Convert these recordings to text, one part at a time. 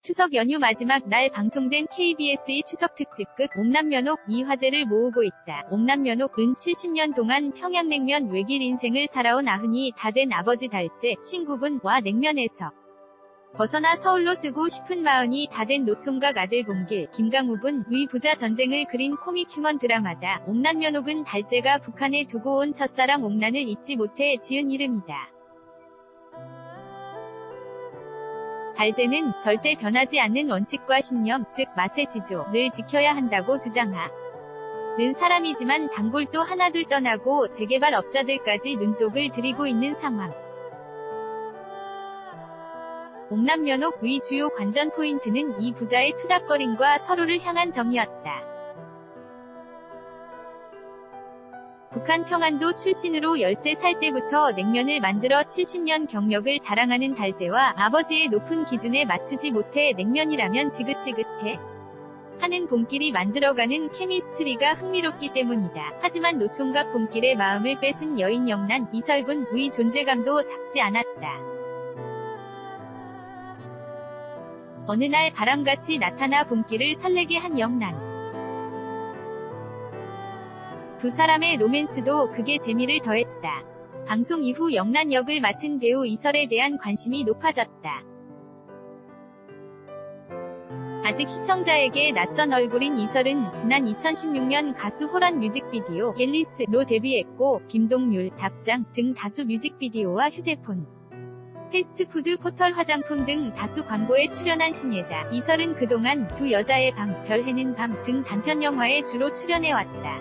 추석 연휴 마지막 날 방송된 KBS의 추석 특집극 옥남면옥 이 화제를 모으고 있다. 옥남면옥은 70년 동안 평양냉면 외길 인생을 살아온 90이 다 된 아버지 달재, 신구분과 냉면에서 벗어나 서울로 뜨고 싶은 40이 다 된 노총각 아들 봉길, 김강우분 의 부자 전쟁을 그린 코믹 휴먼 드라마다. 옥남면옥은 달재가 북한에 두고 온 첫사랑 옥란을 잊지 못해 지은 이름이다. 달재는 절대 변하지 않는 원칙과 신념, 즉 맛의 지조를 지켜야 한다고 주장하는 사람이지만 단골도 하나둘 떠나고 재개발 업자들까지 눈독을 들이고 있는 상황. 옥남면옥 의 주요 관전 포인트는 이 부자의 투닥거림과 서로를 향한 정이었다. 북한 평안도 출신으로 13살 때부터 냉면을 만들어 70년 경력을 자랑하는 달재와 아버지의 높은 기준에 맞추지 못해 냉면이라면 지긋지긋해 하는 봉길이 만들어가는 케미스트리가 흥미롭기 때문이다. 하지만 노총각 봉길의 마음을 뺏은 여인 영란, 이설분 의 존재감도 작지 않았다. 어느 날 바람같이 나타나 봉길을 설레게 한 영란. 두 사람의 로맨스도 극의 재미를 더했다. 방송 이후 영란 역을 맡은 배우 이설에 대한 관심이 높아졌다. 아직 시청자에게 낯선 얼굴인 이설은 지난 2016년 가수 호란 뮤직비디오 앨리스로 데뷔했고 김동률, 답장 등 다수 뮤직비디오와 휴대폰, 패스트푸드 포털 화장품 등 다수 광고에 출연한 신예다. 이설은 그동안 두 여자의 방, 별 해는 밤 등 단편 영화에 주로 출연해왔다.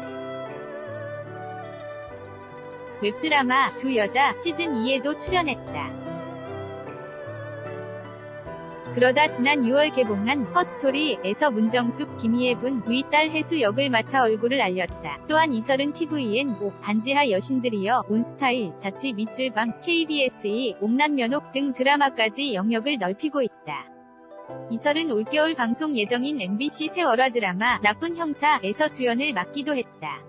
웹드라마 두 여자 시즌2에도 출연했다. 그러다 지난 6월 개봉한 허스토리에서 문정숙, 김희애분 의 딸 혜수 역을 맡아 얼굴을 알렸다. 또한 이설은 TVN, 반지하 여신들이여, 온스타일, 자취 밑줄방, KBS의 옥남면옥 등 드라마까지 영역을 넓히고 있다. 이설은 올겨울 방송 예정인 MBC 세월화 드라마 나쁜 형사에서 주연을 맡기도 했다.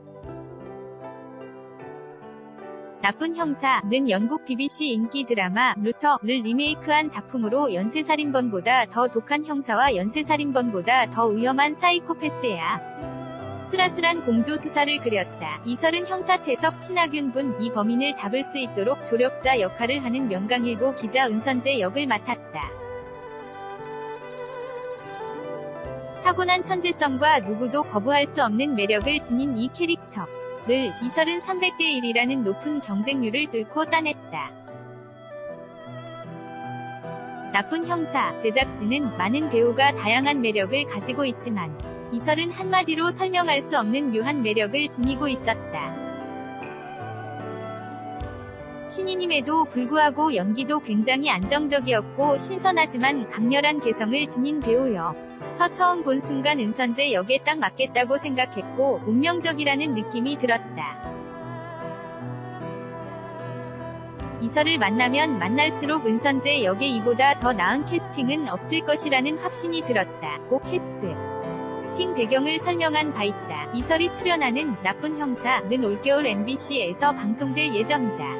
나쁜 형사는 영국 BBC 인기 드라마 루터를 리메이크한 작품으로 연쇄살인범보다 더 독한 형사와 연쇄살인범보다 더 위험한 사이코패스야 쓸쓸한 공조 수사를 그렸다. 이설은 형사 태석 신하균 분 이 범인을 잡을 수 있도록 조력자 역할을 하는 명강일보 기자 은선재 역을 맡았다. 타고난 천재성과 누구도 거부할 수 없는 매력을 지닌 이 캐릭터. 이설은 300대 1이라는 높은 경쟁률을 뚫고 따냈다. 나쁜 형사 제작진은 많은 배우가 다양한 매력을 가지고 있지만 이설은 한마디로 설명할 수 없는 묘한 매력을 지니고 있었다. 신인임에도 불구하고 연기도 굉장히 안정적이었고 신선하지만 강렬한 개성을 지닌 배우여 서 처음 본 순간 은선재 역에 딱 맞겠다고 생각했고 운명적이라는 느낌이 들었다. 이설을 만나면 만날수록 은선재 역에 이보다 더 나은 캐스팅은 없을 것이라는 확신이 들었다. 고 캐스팅 배경을 설명한 바 있다. 이설이 출연하는 나쁜 형사는 올겨울 MBC에서 방송될 예정이다.